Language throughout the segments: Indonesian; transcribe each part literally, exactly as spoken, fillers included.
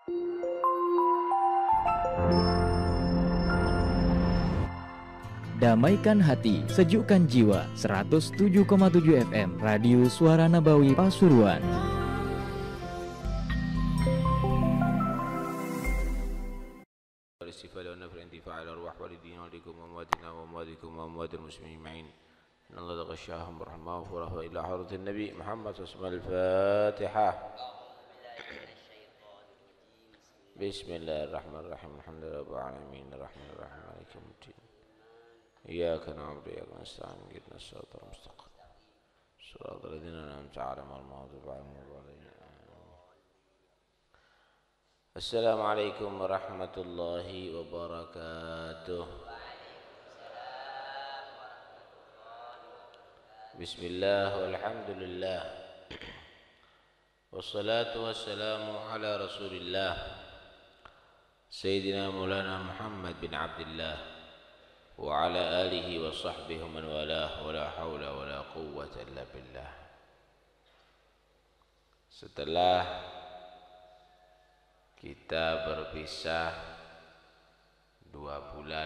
Damaikan hati, sejukkan jiwa. seratus tujuh koma tujuh F M Radio Suara Nabawi Pasuruan. الاستفادة والنفع الانتفاع على الأرواح والدين والديكم وأمواتنا وأمواتكم وأموات المسلمين أجمعين إن الله غشاهم برحمة وغفوره إلى حضرة النبي محمد صلى الله عليه وسلم. الفاتحة. بسم الله الرحمن الرحيم الحمد لله رب العالمين الرحمن الرحيم مالك يوم الدين إياك نعبد وإياك نستعين اهدنا الصراط المستقيم صراط الذين أنعمت عليهم غير المغضوب عليهم ولا الضالين. السلام عليكم ورحمة الله وبركاته. بسم الله والحمد لله والصلاة والسلام على رسول الله سيدنا مولانا محمد بن عبد الله وعلى آله وصحبه ومن والاه ولا حول ولا قوة إلا بالله. Setelah kita berpisah dua bulan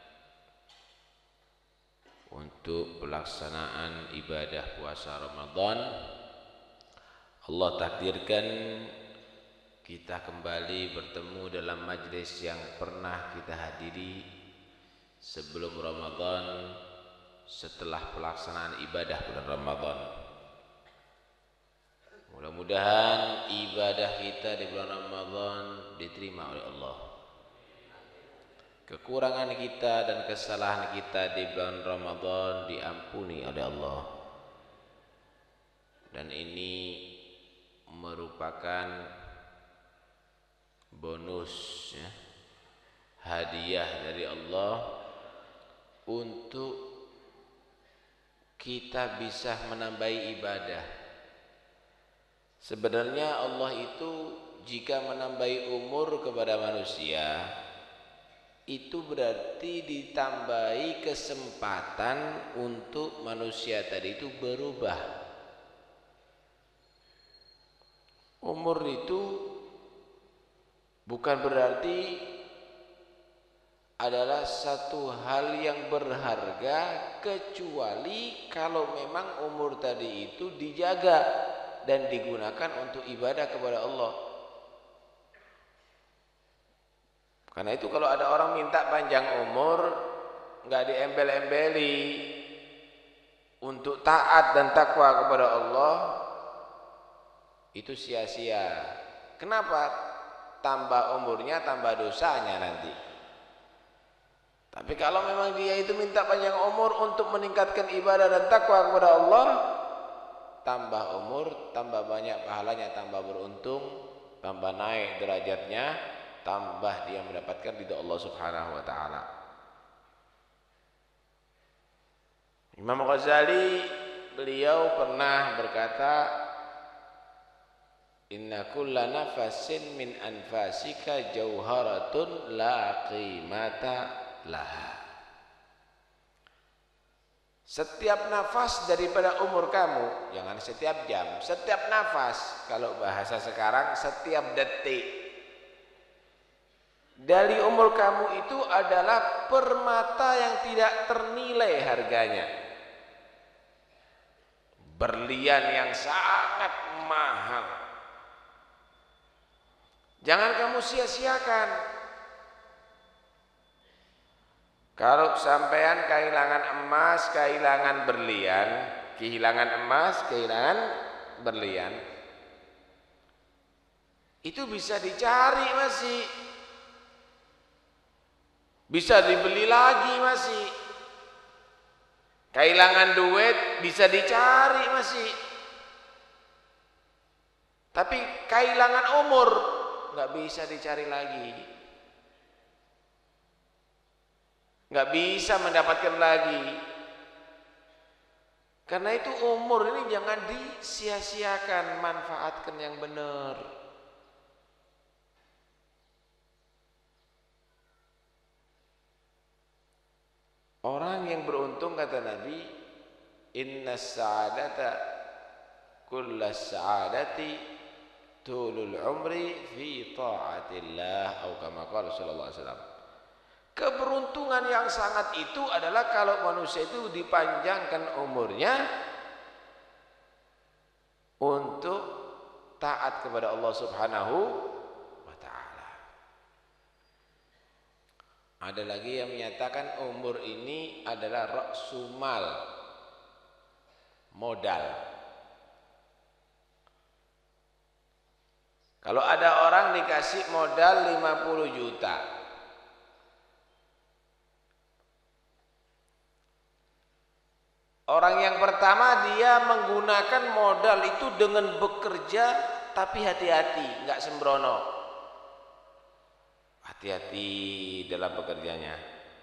untuk pelaksanaan ibadah puasa Ramadan, Allah takdirkan kita kembali bertemu dalam majlis yang pernah kita hadiri sebelum Ramadan, setelah pelaksanaan ibadah bulan Ramadan. Mudah-mudahan ibadah kita di bulan Ramadan diterima oleh Allah. Kekurangan kita dan kesalahan kita di bulan Ramadan diampuni oleh Allah. Dan ini merupakan bonus ya, hadiah dari Allah untuk kita bisa menambahi ibadah. Sebenarnya Allah itu jika menambahi umur kepada manusia, itu berarti ditambahi kesempatan untuk manusia tadi itu berubah. Umur itu bukan berarti adalah satu hal yang berharga, kecuali kalau memang umur tadi itu dijaga dan digunakan untuk ibadah kepada Allah. Karena itu kalau ada orang minta panjang umur, nggak diembel-embeli untuk taat dan takwa kepada Allah, itu sia-sia. Kenapa? Tambah umurnya, tambah dosanya nanti. Tapi kalau memang dia itu minta panjang umur untuk meningkatkan ibadah dan takwa kepada Allah, tambah umur, tambah banyak pahalanya, tambah beruntung, tambah naik derajatnya, tambah dia mendapatkan ridha Allah Subhanahu wa taala. Imam Ghazali beliau pernah berkata, inna kulla nafasin min anfasika jauharatun la qimata laha. Setiap nafas daripada umur kamu, jangan setiap jam, setiap nafas, kalau bahasa sekarang setiap detik dari umur kamu itu adalah permata yang tidak ternilai harganya, berlian yang sangat mahal. Jangan kamu sia-siakan. Kalau sampean kehilangan emas, kehilangan berlian, kehilangan emas, kehilangan berlian, itu bisa dicari masih, bisa dibeli lagi masih. Kehilangan duit bisa dicari masih. Tapi kehilangan umur nggak bisa dicari lagi. Nggak bisa mendapatkan lagi. Karena itu umur ini jangan disia-siakan, manfaatkan yang benar. Orang yang beruntung kata Nabi, inna sa'adata kulla sa'adati tulul umri fi ta'atillah atau kama qala sallallahu alaihi wasallam. Keberuntungan yang sangat itu adalah kalau manusia itu dipanjangkan umurnya untuk taat kepada Allah Subhanahu wa taala. Ada lagi yang menyatakan umur ini adalah ra'sumal, modal. Kalau ada orang dikasih modal lima puluh juta, orang yang pertama dia menggunakan modal itu dengan bekerja, tapi hati-hati, nggak sembrono. Hati-hati dalam bekerjanya.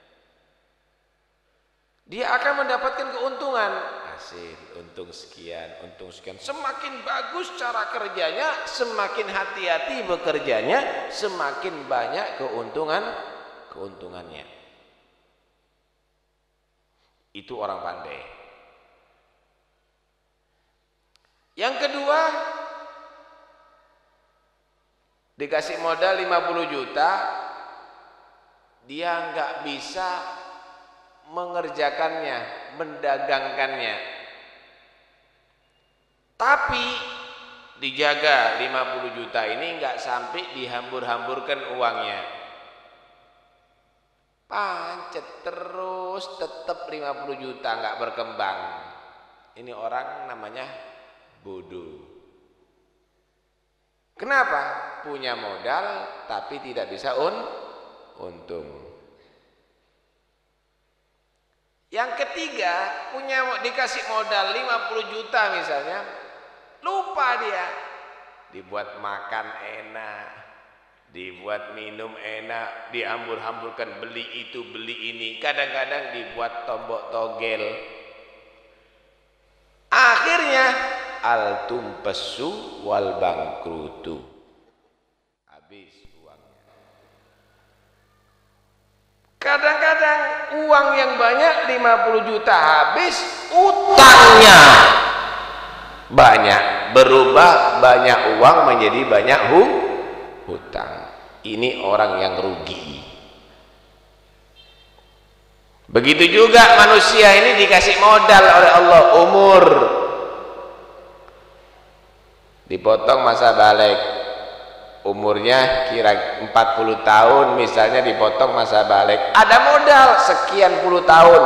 Dia akan mendapatkan keuntungan. Hasil, untung sekian, untung sekian. Semakin bagus cara kerjanya, semakin hati-hati bekerjanya, semakin banyak keuntungan keuntungannya. Itu orang pandai. Yang kedua, dikasih modal lima puluh juta, dia nggak bisa mengerjakannya, mendagangkannya. Tapi dijaga lima puluh juta ini nggak sampai dihambur-hamburkan uangnya. Pancet terus tetap lima puluh juta nggak berkembang. Ini orang namanya bodoh. Kenapa? Punya modal tapi tidak bisa un untung. Yang ketiga, punya dikasih modal lima puluh juta misalnya, lupa dia. Dibuat makan enak, dibuat minum enak, dihambur-hamburkan beli itu beli ini, kadang-kadang dibuat tombok togel. Akhirnya al tumpesu wal bangkrutu, habis uangnya. Kadang-kadang uang yang banyak lima puluh juta habis, utangnya banyak, berubah banyak uang menjadi banyak hu hutang. Ini orang yang rugi. Begitu juga manusia ini dikasih modal oleh Allah, umur dipotong masa balik, umurnya kira empat puluh tahun misalnya, dipotong masa balik, ada modal sekian puluh tahun.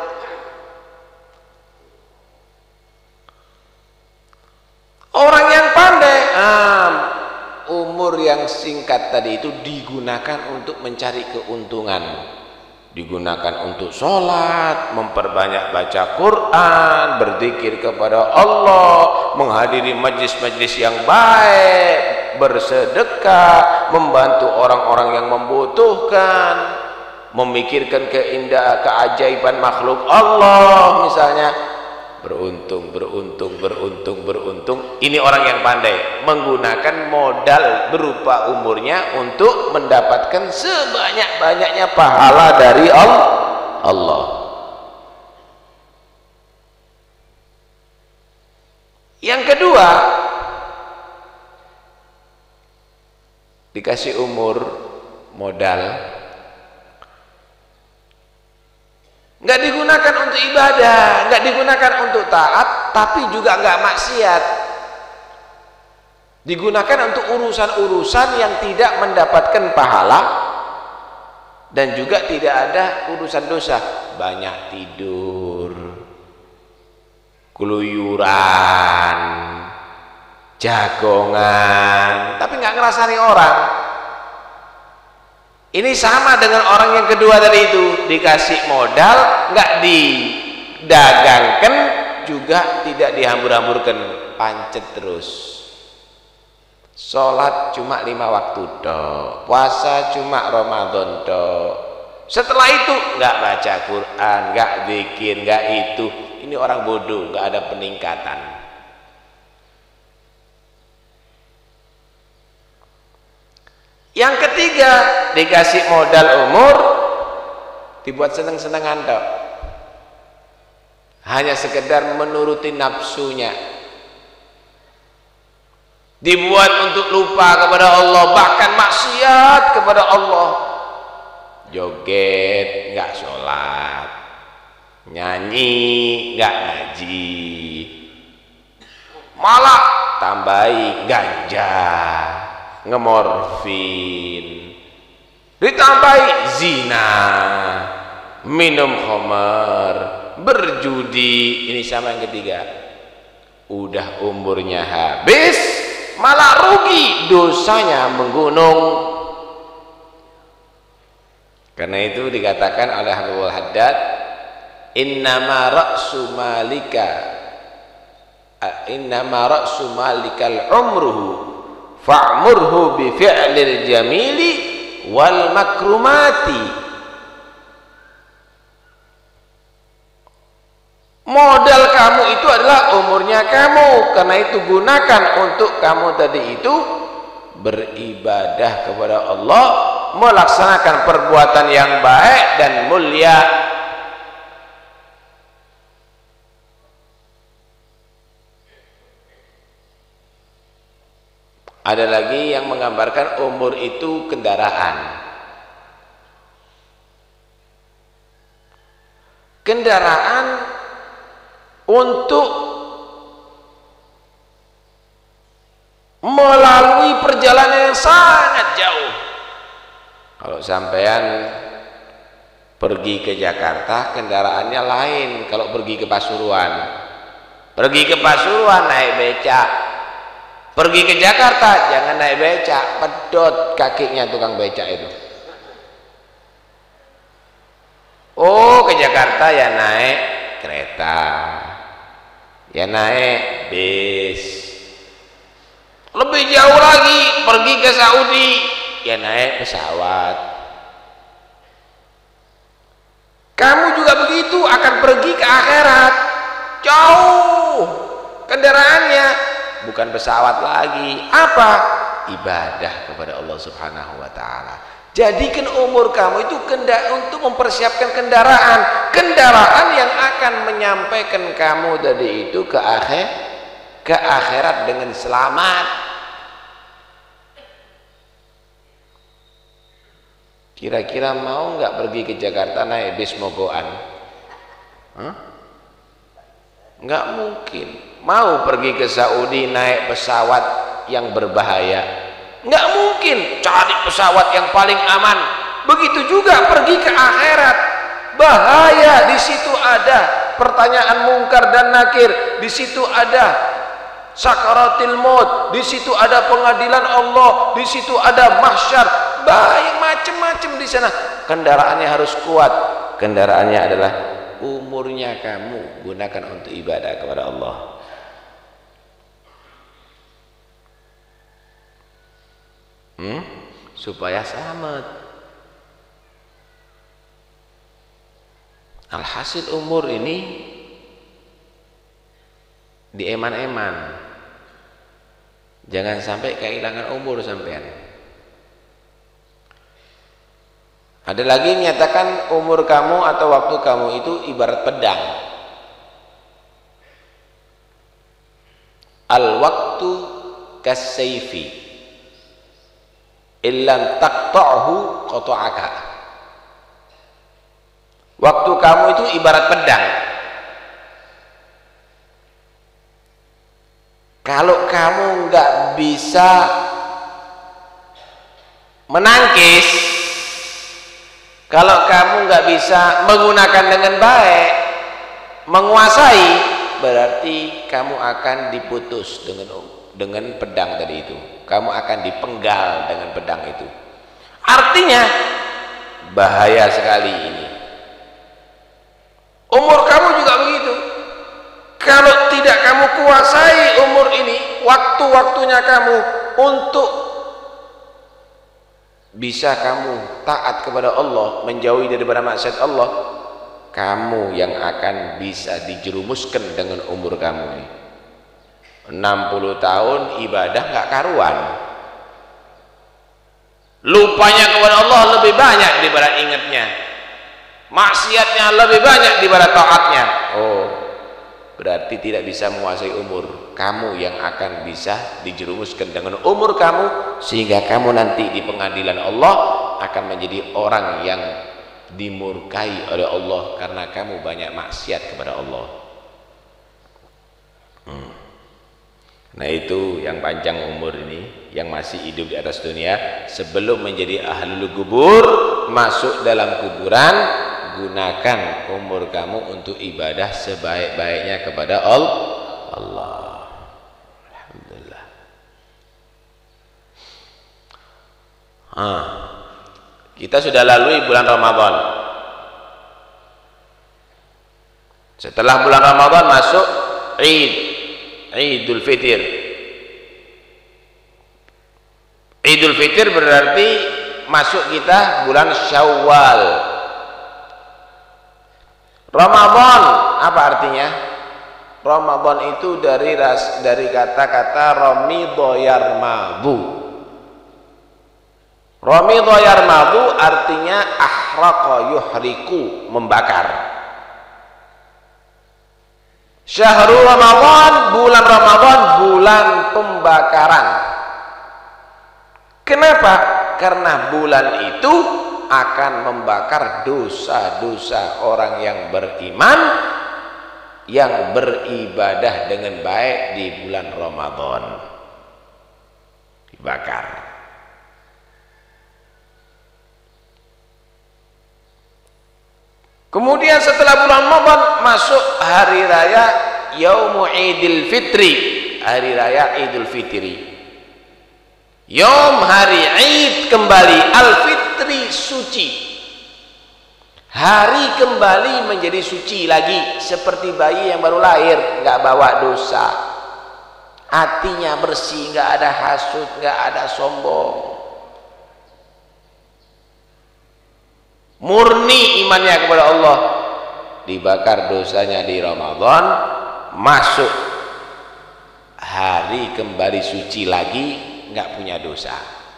Orang yang pandai, ah, umur yang singkat tadi itu digunakan untuk mencari keuntungan, digunakan untuk sholat, memperbanyak baca Quran, berzikir kepada Allah, menghadiri majlis-majlis yang baik, bersedekah, membantu orang-orang yang membutuhkan, memikirkan keindahan keajaiban makhluk Allah misalnya. Beruntung, beruntung, beruntung, beruntung. Ini orang yang pandai, menggunakan modal berupa umurnya untuk mendapatkan sebanyak-banyaknya pahala dari Allah. Yang kedua, dikasih umur, modal, nggak digunakan untuk ibadah, nggak digunakan untuk taat, tapi juga nggak maksiat. Digunakan untuk urusan-urusan yang tidak mendapatkan pahala dan juga tidak ada urusan dosa. Banyak tidur, keluyuran, jagongan, tapi nggak ngerasani orang. Ini sama dengan orang yang kedua tadi itu, dikasih modal, nggak didagangkan, juga tidak dihambur-hamburkan, pancet terus. Sholat cuma lima waktu dok, puasa cuma Ramadan dok. Setelah itu nggak baca Quran, nggak zikir, nggak itu. Ini orang bodoh, nggak ada peningkatan. Yang ketiga, dikasih modal umur, dibuat seneng-senengan dok, hanya sekedar menuruti nafsunya, dibuat untuk lupa kepada Allah, bahkan maksiat kepada Allah. Joget nggak sholat, nyanyi nggak ngaji, malah tambahi ganja, ngemorfin, ditambahi zina, minum khamar, berjudi. Ini sama yang ketiga. Udah umurnya habis, malah rugi, dosanya menggunung. Karena itu dikatakan oleh Habibul Haddad, innama ra'su malika innama ra'su malikal umruhu fa'murhu bi fi'lil jamili wal makrumati. Modal kamu itu adalah umurnya kamu, karena itu gunakan untuk kamu tadi itu beribadah kepada Allah, melaksanakan perbuatan yang baik dan mulia. Ada lagi yang menggambarkan umur itu kendaraan. Kendaraan untuk melalui perjalanan yang sangat jauh. Kalau sampean pergi ke Jakarta, kendaraannya lain. Kalau pergi ke Pasuruan, pergi ke Pasuruan naik becak. Pergi ke Jakarta jangan naik becak, pedot kakinya tukang becak itu. Oh, ke Jakarta ya naik kereta, ya naik bis. Lebih jauh lagi pergi ke Saudi, ya naik pesawat. Kamu juga begitu, akan pergi ke akhirat, jauh kendaraannya, bukan pesawat lagi. Apa? Ibadah kepada Allah Subhanahu wa ta'ala. Jadikan umur kamu itu untuk mempersiapkan kendaraan, kendaraan yang akan menyampaikan kamu tadi itu ke akhir ke akhirat dengan selamat. Kira-kira mau nggak pergi ke Jakarta naik bis mogoan? Hah? Nggak mungkin. Mau pergi ke Saudi naik pesawat yang berbahaya? Nggak mungkin. Cari pesawat yang paling aman. Begitu juga pergi ke akhirat, bahaya. Di situ ada pertanyaan mungkar dan nakir, di situ ada sakaratil maut, di situ ada pengadilan Allah, di situ ada mahsyar, baik macam-macam di sana. Kendaraannya harus kuat. Kendaraannya adalah umurnya kamu gunakan untuk ibadah kepada Allah. Hmm? Supaya selamat. Alhasil umur ini dieman-eman. Jangan sampai kehilangan umur sampean. Ada lagi menyatakan umur kamu atau waktu kamu itu ibarat pedang. Al-waktu kas-sayfi illam taqta'hu qata'aka. Waktu kamu itu ibarat pedang. Kalau kamu nggak bisa menangkis, kalau kamu nggak bisa menggunakan dengan baik, menguasai, berarti kamu akan diputus dengan dengan pedang tadi itu. Kamu akan dipenggal dengan pedang itu. Artinya bahaya sekali ini. Umur kamu juga begitu. Kalau tidak kamu kuasai umur ini, waktu-waktunya kamu untuk bisa kamu taat kepada Allah, menjauhi daripada maksiat Allah, kamu yang akan bisa dijerumuskan dengan umur kamu ini. enam puluh tahun ibadah nggak karuan, lupanya kepada Allah lebih banyak daripada ingatnya, maksiatnya lebih banyak daripada taatnya. Oh, berarti tidak bisa menguasai umur. Kamu yang akan bisa dijerumuskan dengan umur kamu, sehingga kamu nanti di pengadilan Allah akan menjadi orang yang dimurkai oleh Allah karena kamu banyak maksiat kepada Allah. hmm. Nah itu yang panjang umur ini, yang masih hidup di atas dunia, sebelum menjadi ahlul kubur, masuk dalam kuburan, gunakan umur kamu untuk ibadah sebaik-baiknya kepada Allah. Alhamdulillah. Ah, kita sudah lalui bulan Ramadan. Setelah bulan Ramadan masuk Id, Idul Fitr. Idul Fitr berarti masuk kita bulan Syawal. Ramadan apa artinya? Ramadan itu dari ras, dari kata-kata Ramidho yarmadu. Ramidho yarmadu artinya ahraqa yuhriku, membakar. Syahrul Ramadan, bulan Ramadan, bulan pembakaran. Kenapa? Karena bulan itu akan membakar dosa-dosa orang yang beriman, yang beribadah dengan baik di bulan Ramadan. Dibakar. Kemudian setelah bulan Ramadan masuk hari raya Yaumu Idul Fitri, hari raya Idul Fitri. Yom hari Id kembali, Al-Fitri suci. Hari kembali menjadi suci lagi, seperti bayi yang baru lahir, nggak bawa dosa. Hatinya bersih, nggak ada hasud, nggak ada sombong. Murni imannya kepada Allah, dibakar dosanya di Ramadan, masuk hari kembali suci lagi, nggak punya dosa.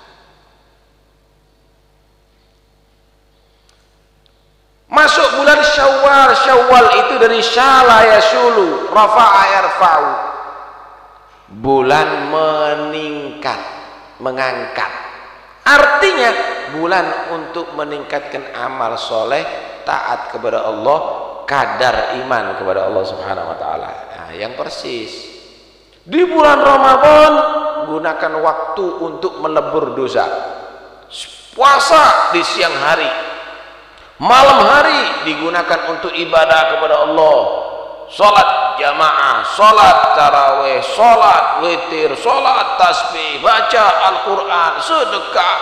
Masuk bulan Syawal. Syawal itu dari syala yasulu, rafa'a yarfa'u, bulan meningkat, mengangkat. Artinya bulan untuk meningkatkan amal soleh, taat kepada Allah, kadar iman kepada Allah Subhanahu wa taala. Nah, yang persis di bulan Ramadan, gunakan waktu untuk melebur dosa. Puasa di siang hari, malam hari digunakan untuk ibadah kepada Allah. Salat jamaah, salat tarawih, salat witir, salat tasbih, baca Al-Quran, sedekah.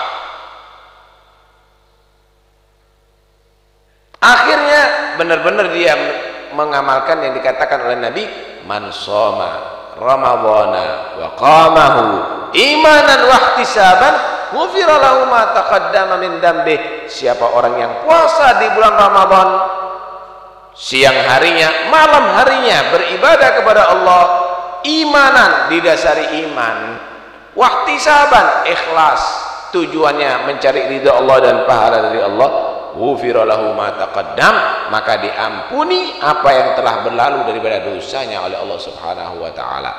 Akhirnya benar-benar dia mengamalkan yang dikatakan oleh Nabi, man shoma Ramadhana wa qamahu imanan wa ihtisaban ghufira lahu ma taqaddama min dhanbi. Siapa orang yang puasa di bulan Ramadan, siang harinya, malam harinya beribadah kepada Allah, imanan, didasari iman, wahtisaban, ikhlas, tujuannya mencari ridha Allah dan pahala dari Allah, ghufira lahu ma taqaddam, maka diampuni apa yang telah berlalu daripada dosanya oleh Allah Subhanahu wa taala.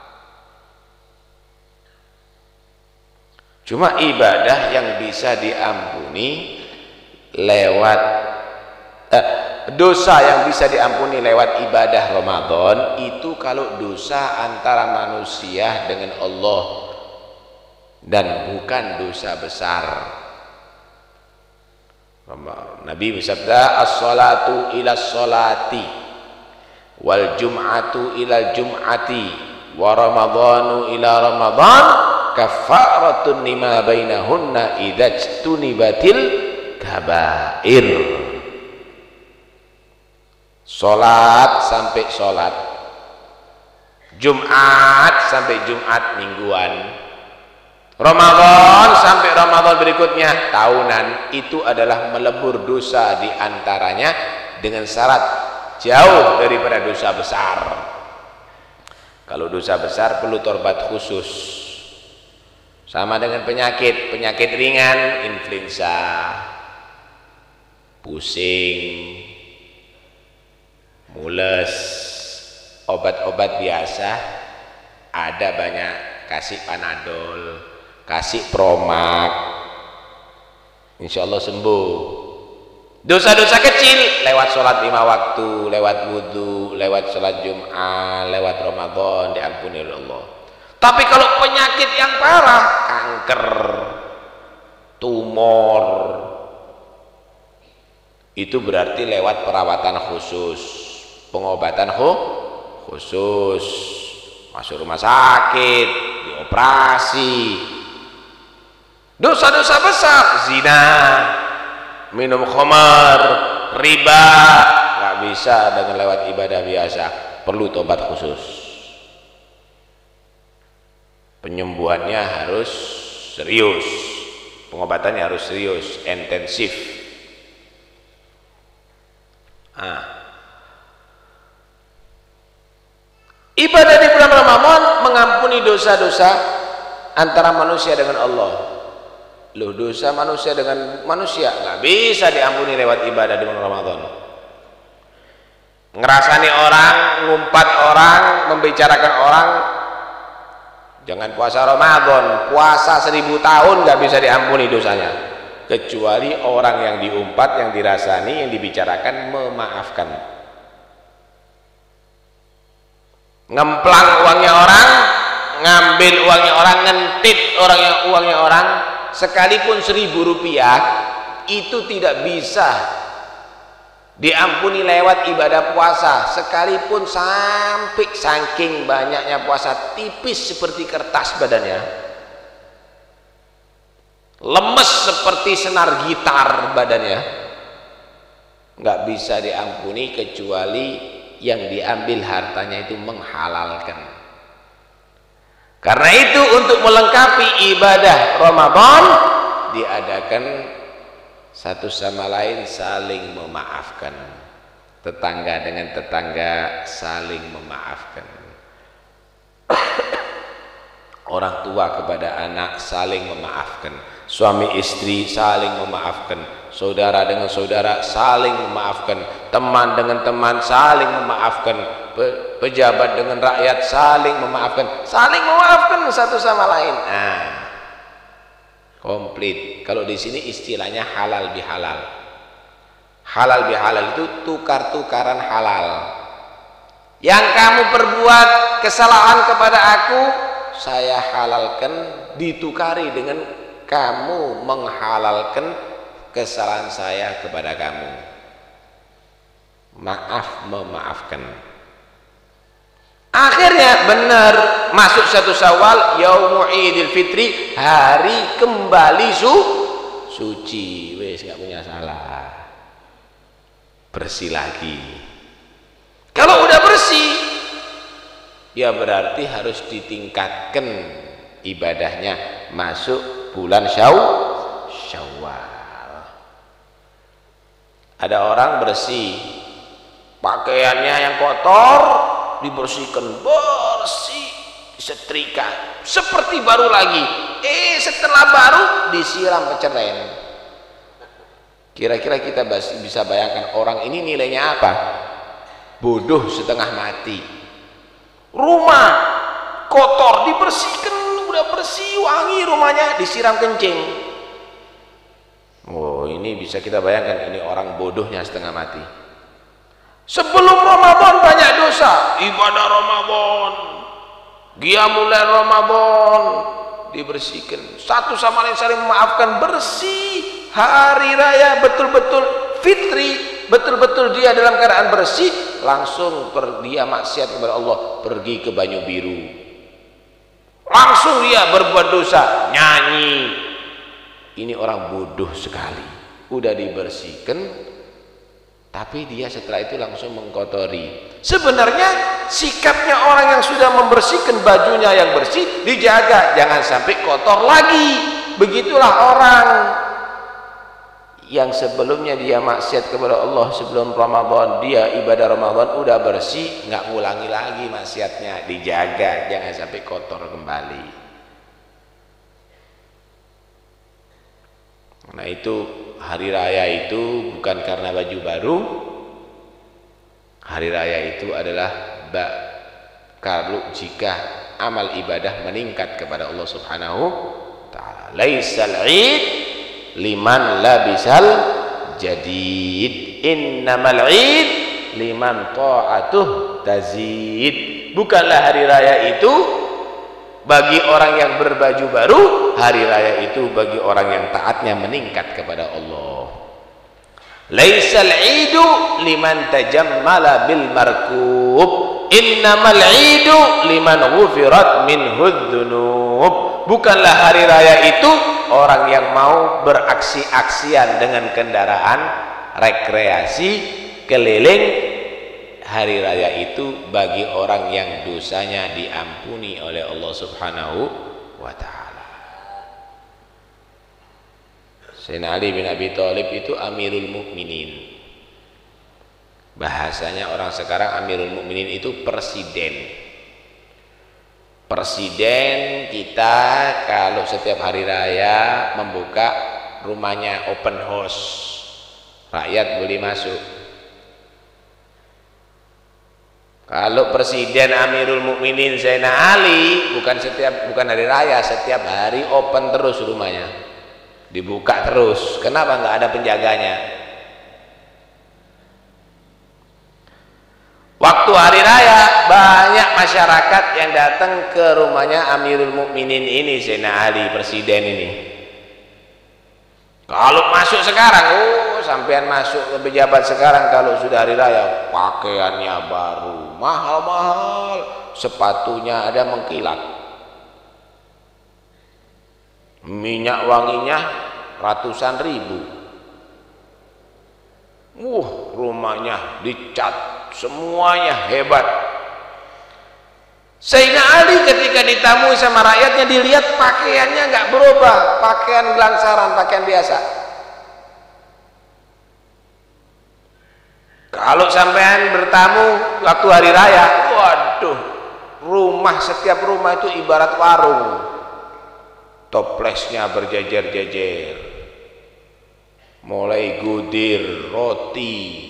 Cuma ibadah yang bisa diampuni lewat eh, dosa yang bisa diampuni lewat ibadah Ramadan itu kalau dosa antara manusia dengan Allah dan bukan dosa besar. Nabi bersabda, as-salatu ila salati wal jum'atu ila jum'ati wa ramadhanu ila ramadhan kafaratun lima bainahunna idza ijtunibatil kabair. Salat sampai salat, Jumat sampai Jumat mingguan, Ramadan sampai Ramadan berikutnya tahunan, itu adalah melebur dosa diantaranya dengan syarat jauh daripada dosa besar. Kalau dosa besar perlu tobat khusus, sama dengan penyakit, penyakit ringan, influenza, pusing, mules, obat-obat biasa ada banyak, kasih Panadol, kasih Promak, insya Allah sembuh. Dosa-dosa kecil lewat sholat lima waktu, lewat wudhu, lewat sholat Jum'ah, lewat Ramadan diampuni oleh Allah. Tapi kalau penyakit yang parah, kanker, tumor, itu berarti lewat perawatan khusus, pengobatan khusus, masuk rumah sakit, dioperasi. Dosa-dosa besar, zina, minum khamar, riba, nggak bisa dengan lewat ibadah biasa, perlu tobat khusus. Penyembuhannya harus serius, pengobatannya harus serius, intensif. Nah, ibadah di bulan Ramadan mengampuni dosa-dosa antara manusia dengan Allah. Loh, dosa manusia dengan manusia nggak bisa diampuni lewat ibadah di bulan Ramadan. Ngerasani orang, ngumpat orang, membicarakan orang. Jangan puasa Ramadan, puasa seribu tahun nggak bisa diampuni dosanya, kecuali orang yang diumpat, yang dirasani, yang dibicarakan memaafkan. Ngemplang uangnya orang, ngambil uangnya orang, ngentit orangnya uangnya orang, sekalipun seribu rupiah itu tidak bisa diampuni lewat ibadah puasa, sekalipun sampai saking banyaknya puasa, tipis seperti kertas badannya, lemes seperti senar gitar badannya, nggak bisa diampuni kecuali yang diambil hartanya itu menghalalkan. Karena itu untuk melengkapi ibadah Ramadan diadakan satu sama lain saling memaafkan, tetangga dengan tetangga saling memaafkan, orang tua kepada anak saling memaafkan, suami istri saling memaafkan, saudara dengan saudara saling memaafkan, teman dengan teman saling memaafkan, pe pejabat dengan rakyat saling memaafkan, saling memaafkan satu sama lain. Nah, komplit. Kalau di sini istilahnya halal bihalal. Halal bihalal itu tukar-tukaran halal. Yang kamu perbuat kesalahan kepada aku, saya halalkan, ditukari dengan kamu menghalalkan kesalahan saya kepada kamu. Maaf memaafkan. Akhirnya benar masuk satu Syawal, Yaumul Idul Fitri, hari kembali su suci, wes nggak punya salah, bersih lagi. Kalau udah bersih, ya berarti harus ditingkatkan ibadahnya, masuk bulan Syaw Syawal. Ada orang bersih, pakaiannya yang kotor dibersihkan, bersih, disetrika seperti baru lagi. Eh setelah baru disiram peceren. Kira-kira kita bisa bayangkan orang ini nilainya apa? Bodoh setengah mati. Rumah kotor dibersihkan, udah bersih, wangi rumahnya, disiram kencing. Oh, ini bisa kita bayangkan, ini orang bodohnya setengah mati. Sebelum Ramadan banyak dosa, ibadah Ramadan, qiyamul lail Ramadan, dibersihkan, satu sama lain saling memaafkan, bersih. Hari raya betul-betul fitri, betul-betul dia dalam keadaan bersih, langsung per, dia maksiat kepada Allah, pergi ke Banyu Biru, langsung dia berbuat dosa, nyanyi. Ini orang bodoh sekali. Udah dibersihkan, tapi dia setelah itu langsung mengkotori. Sebenarnya sikapnya orang yang sudah membersihkan bajunya yang bersih dijaga, jangan sampai kotor lagi. Begitulah orang yang sebelumnya dia maksiat kepada Allah sebelum Ramadan, dia ibadah Ramadan udah bersih, nggak ngulangi lagi maksiatnya, dijaga jangan sampai kotor kembali. Nah itu hari raya itu bukan karena baju baru, hari raya itu adalah kalau jika amal ibadah meningkat kepada Allah Subhanahu ta'ala. Laisal 'id liman labisal jadid, innamal 'id liman ta'atuh tazid. Bukanlah hari raya itu bagi orang yang berbaju baru, hari raya itu bagi orang yang taatnya meningkat kepada Allah. Laisal 'idu liman tajammala bil markub, innamal 'idu liman ghufirat minhu dzunub. Bukanlah hari raya itu orang yang mau beraksi-aksian dengan kendaraan rekreasi keliling. Hari raya itu bagi orang yang dosanya diampuni oleh Allah Subhanahu wa ta'ala. Sayyidina Ali bin Abi Thalib itu Amirul Mukminin. Bahasanya orang sekarang Amirul Mukminin itu presiden. Presiden kita kalau setiap hari raya membuka rumahnya open house, rakyat boleh masuk. Kalau presiden Amirul Mukminin Sayyidina Ali bukan setiap bukan hari raya, setiap hari open terus rumahnya, dibuka terus. Kenapa nggak ada penjaganya? Waktu hari raya banyak masyarakat yang datang ke rumahnya Amirul Mukminin ini Sayyidina Ali, presiden ini. Kalau masuk sekarang, oh sampean masuk ke pejabat sekarang kalau sudah hari raya, pakaiannya baru, mahal-mahal, sepatunya ada mengkilat, minyak wanginya ratusan ribu, uh rumahnya dicat, semuanya hebat. Sayyidina Ali ketika ditamui sama rakyatnya, dilihat pakaiannya nggak berubah, pakaian gelangsaran, pakaian biasa. Kalau sampean bertamu waktu hari raya, waduh, rumah setiap rumah itu ibarat warung, toplesnya berjejer-jejer, mulai gudir, roti,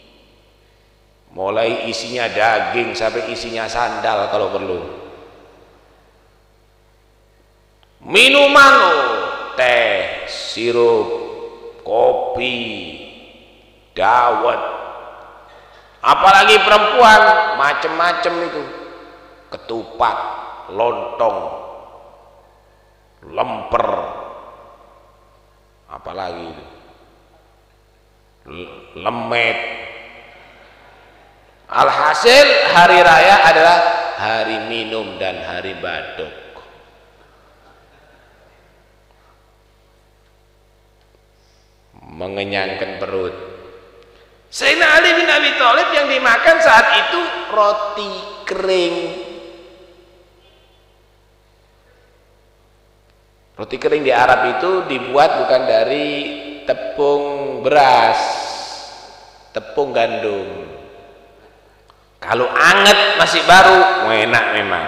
mulai isinya daging sampai isinya sandal kalau perlu. Minuman, teh, sirup, kopi, dawet, apalagi perempuan macem-macem itu, ketupat, lontong, lemper, apalagi itu, lemet. Alhasil hari raya adalah hari minum dan hari badok. Mengenyangkan perut. Sayyidina Ali bin Abi Thalib yang dimakan saat itu roti kering. Roti kering di Arab itu dibuat bukan dari tepung beras, tepung gandum. Kalau anget masih baru, enak memang.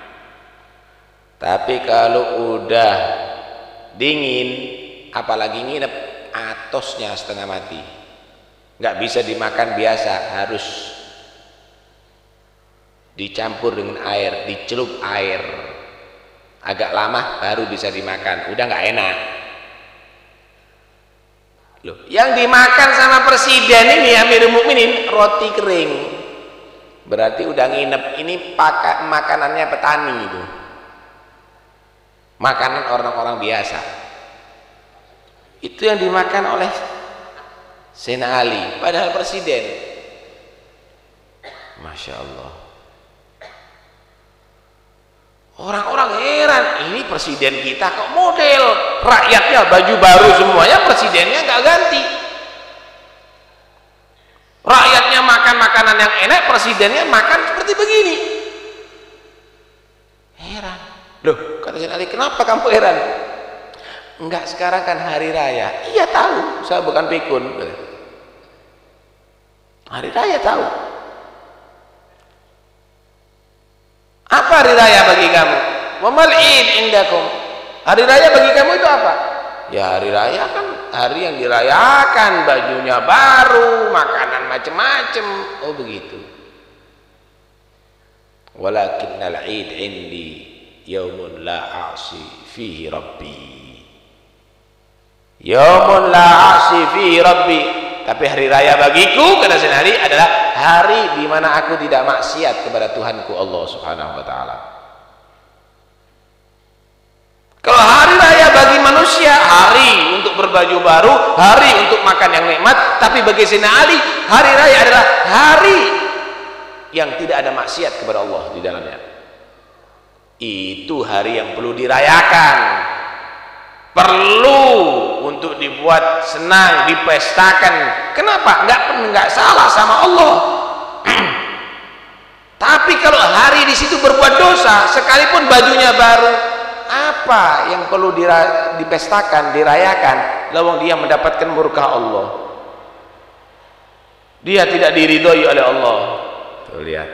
Tapi kalau udah dingin, apalagi nginep, atosnya setengah mati. Nggak bisa dimakan biasa, harus dicampur dengan air, dicelup air. Agak lama baru bisa dimakan, udah nggak enak. Loh, yang dimakan sama presiden ini Amirul Mukminin roti kering. Berarti udah nginep, ini pakai makanannya petani itu, makanan orang-orang biasa. Itu yang dimakan oleh Sayyidina Ali, padahal presiden. Masya Allah. Orang-orang heran, ini presiden kita kok model, rakyatnya baju baru semuanya, presidennya nggak ganti. Rakyatnya makan makanan yang enak, presidennya makan seperti begini. Heran. Loh, kata Sayyidina Ali, kenapa kamu heran? Enggak, sekarang kan hari raya. Iya tahu, saya bukan pikun. Hari raya tahu. Apa hari raya bagi kamu? Wamal id indakum. Hari raya bagi kamu itu apa? Ya hari raya kan hari yang dirayakan, bajunya baru, makanan macem-macem. Oh begitu. walakinnal 'id 'indi yaumun la a'si fihi rabbi. Yaumun la a'si fihi rabbi, tapi hari raya bagiku kata Sayyidina Ali adalah hari di mana aku tidak maksiat kepada Tuhanku Allah Subhanahu wa taala. Kalau hari raya bagi manusia hari untuk berbaju baru, hari untuk makan yang nikmat, tapi bagi Sayyidina Ali hari raya adalah hari yang tidak ada maksiat kepada Allah di dalamnya. Itu hari yang perlu dirayakan, perlu untuk dibuat senang, dipestakan. Kenapa? Enggak enggak salah sama Allah. Tapi kalau hari di situ berbuat dosa, sekalipun bajunya baru, apa yang perlu dira, dipestakan, dirayakan? Lawang dia mendapatkan murka Allah, dia tidak diridhoi oleh Allah. Tuh lihat.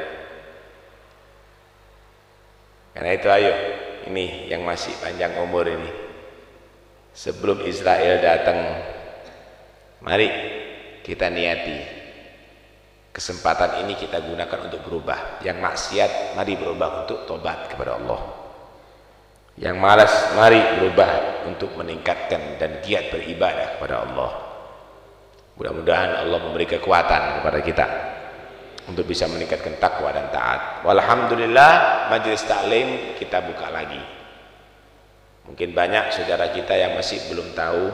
Karena itu ayo, ini yang masih panjang umur ini, sebelum Israel datang, mari kita niati kesempatan ini kita gunakan untuk berubah. Yang maksiat mari berubah untuk tobat kepada Allah. Yang malas mari berubah untuk meningkatkan dan giat beribadah kepada Allah. Mudah-mudahan Allah memberi kekuatan kepada kita untuk bisa meningkatkan takwa dan taat. Walhamdulillah, majelis taklim kita buka lagi. Mungkin banyak saudara kita yang masih belum tahu.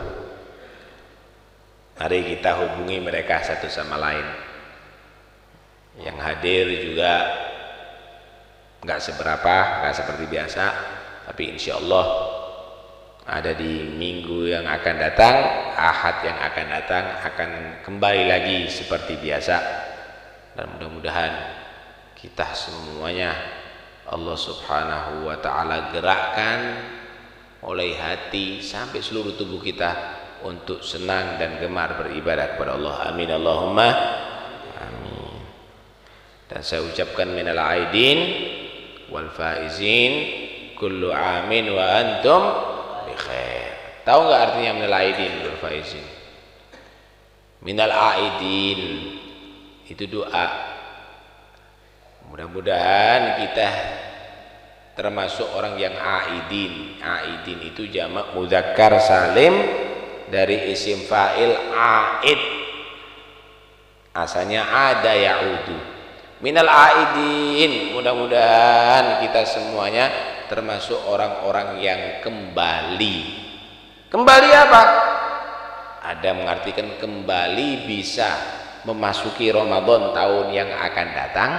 Mari kita hubungi mereka satu sama lain. Yang hadir juga nggak seberapa, nggak seperti biasa, tapi insya Allah ada di minggu yang akan datang, Ahad yang akan datang akan kembali lagi seperti biasa. Dan mudah-mudahan kita semuanya Allah Subhanahu wa ta'ala gerakkan oleh hati sampai seluruh tubuh kita untuk senang dan gemar beribadah kepada Allah. Amin Allahumma amin. Dan saya ucapkan minal aidin wal faizin kullu amin wa antum bi khair. Tahu nggak artinya minal aidin wal faizin? Minal aidin itu doa. Mudah-mudahan kita termasuk orang yang aidin. Aidin itu jamak mudzakkar salim dari isim fa'il aid, asalnya ada ya'udu. Minal aidin, mudah-mudahan kita semuanya termasuk orang-orang yang kembali. Kembali apa? Ada mengartikan kembali bisa memasuki Ramadan tahun yang akan datang,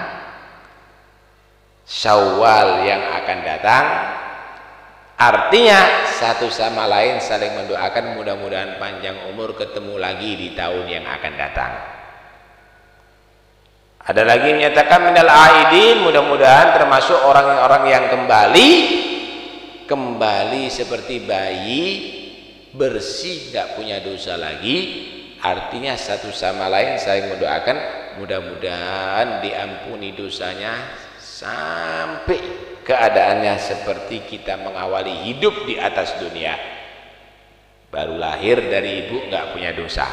Syawal yang akan datang. Artinya satu sama lain saling mendoakan mudah-mudahan panjang umur, ketemu lagi di tahun yang akan datang. Ada lagi menyatakan minal aidin, mudah-mudahan termasuk orang-orang yang kembali, kembali seperti bayi, bersih, tidak punya dosa lagi. Artinya satu sama lain saling mendoakan mudah-mudahan diampuni dosanya sampai keadaannya seperti kita mengawali hidup di atas dunia. Baru lahir dari ibu nggak punya dosa.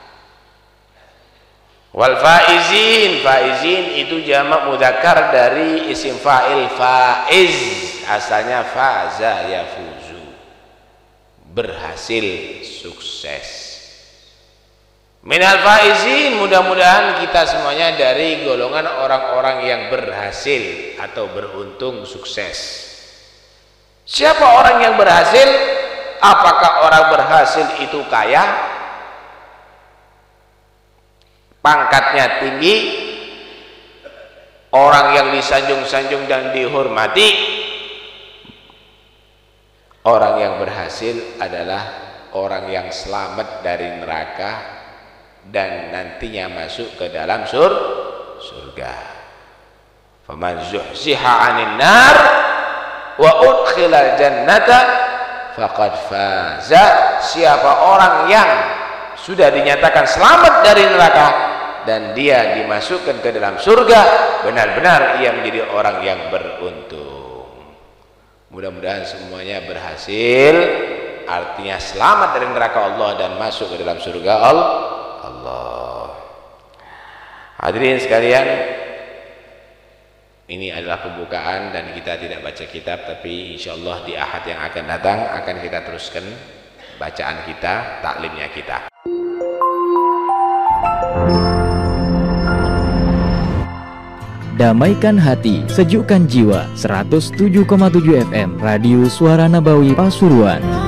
Wal faizin, faizin itu jamak mudzakkar dari isim fa'il faiz, asalnya faza yafuzu, berhasil, sukses. Minal faizin, mudah-mudahan kita semuanya dari golongan orang-orang yang berhasil atau beruntung, sukses. Siapa orang yang berhasil? Apakah orang berhasil itu kaya, pangkatnya tinggi, orang yang disanjung-sanjung dan dihormati? Orang yang berhasil adalah orang yang selamat dari neraka dan nantinya masuk ke dalam sur surga. Faman zuhziha 'anil nar wa udkhilal jannata faqad faza. Siapa orang yang sudah dinyatakan selamat dari neraka dan dia dimasukkan ke dalam surga, benar-benar ia menjadi orang yang beruntung. Mudah-mudahan semuanya berhasil, artinya selamat dari neraka Allah dan masuk ke dalam surga Allah. Allah. Hadirin sekalian, ini adalah pembukaan dan kita tidak baca kitab, tapi insyaallah di Ahad yang akan datang akan kita teruskan bacaan kita, taklimnya kita. Damaikan hati, sejukkan jiwa. seratus tujuh koma tujuh F M Radio Suara Nabawi Pasuruan.